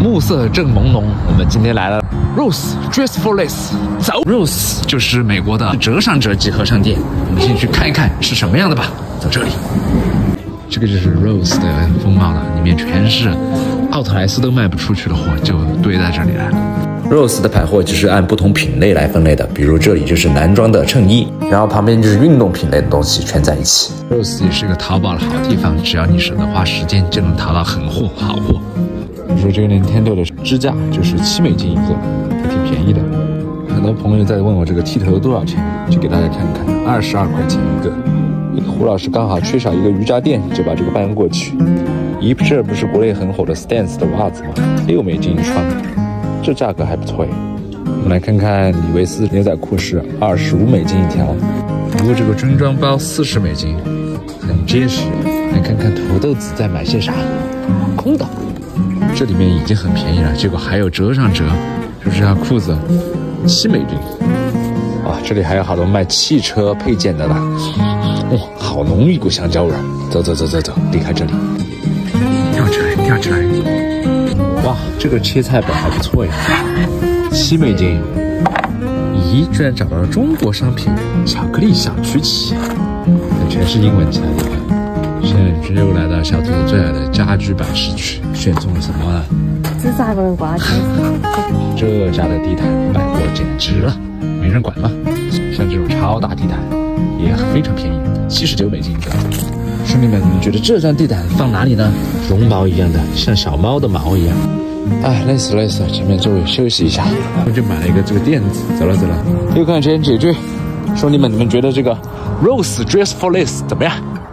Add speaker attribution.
Speaker 1: 暮色正朦胧，我们今天来了 Rose Dress for Less。走 ，Rose 就是美国的折上折集合商店，我们先去看一看是什么样的吧。走这里，这个就是 Rose 的风貌了，里面全是奥特莱斯都卖不出去的货，就堆在这里来了。
Speaker 2: Rose 的排货就是按不同品类来分类的，比如这里就是男装的衬衣，然后旁边就是运动品类的东西，全在一起。
Speaker 1: Rose 也是个淘宝的好地方，只要你舍得花时间，就能淘到狠货、好货。比如说这个 Nintendo 的支架就是$7一个，还挺便宜的。很多朋友在问我这个剃头多少钱，就给大家看看，22块钱一个。胡老师刚好缺少一个瑜伽垫，就把这个搬过去。这不是国内很火的 Stance 的袜子吗？$6一双。 这价格还不错耶。我们来看看李维斯牛仔裤是$25一条，不过这个军装包$40，很结实。来看看土豆子在买些啥，空的。这里面已经很便宜了，结果还有折上折，就是这条裤子$7。哇，这里还有好多卖汽车配件的啦。哇，好浓一股香蕉味。走，离开这里，跳起来。 哇，这个切菜本还不错呀，$7。咦，居然找到了中国商品，巧克力小曲奇，全是英文起来的。现在只有来到小兔子最爱的家居摆市区，选中了什么呢？
Speaker 3: 这3个人挂起。
Speaker 1: 这家的地毯卖货简直了，没人管了。像这种超大地毯也非常便宜，$79一个。兄弟们，你们觉得这张地毯放哪里呢？绒毛一样的，像小猫的毛一样。哎，累死了，前面座位休息一下。我就买了一个这个垫子，走了。6块钱解决。兄弟们，你们觉得这个 Rose Dress for Less 怎么样？